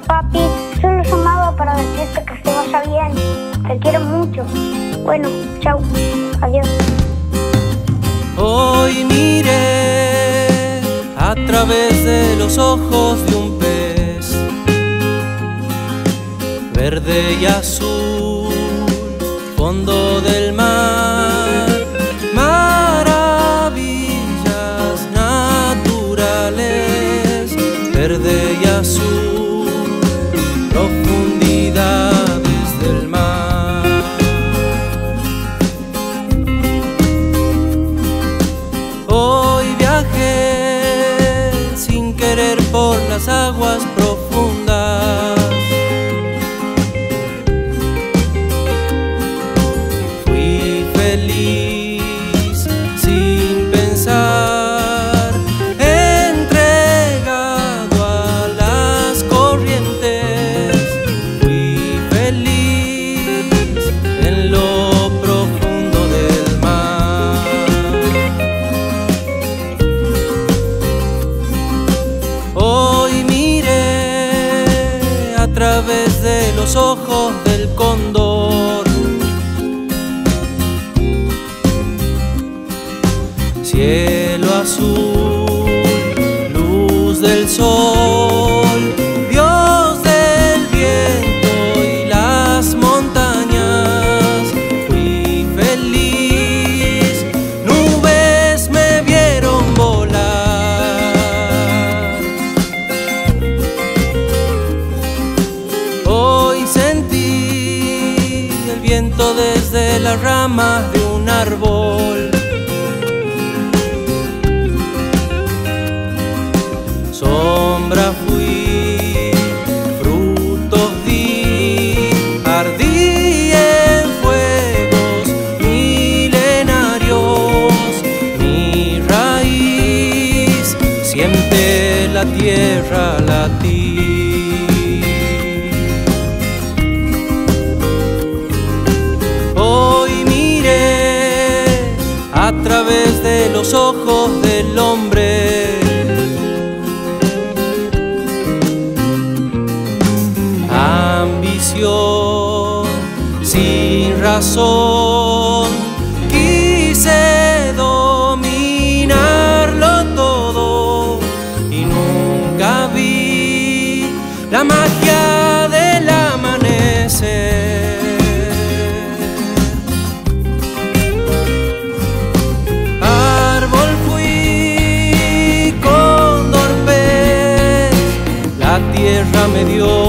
Papi, solo llamaba para decirte que se vaya bien. Te quiero mucho. Bueno, chau. Adiós. Hoy miré a través de los ojos de un pez, verde y azul, fondo del mar, maravillas naturales, verde y azul, profundidades del mar. Hoy viajé sin querer por las aguas profundas, fui feliz sin pensar, entregado a las corrientes, fui feliz en lo profundo del mar. Hoy miré a través de los ojos del cóndor, cielo azul, luz del sol, Dios del viento y las montañas, fui feliz, nubes me vieron volar. Hoy sentí el viento desde las ramas de un árbol, sombra fui, frutos di, ardí en fuegos milenarios, mi raíz siente la tierra latir. Hoy miré a través de los ojos del hombre, ambición sin razón, quise dominarlo todo y nunca vi la magia del amanecer. Árbol fui, cóndor pez, la tierra me dio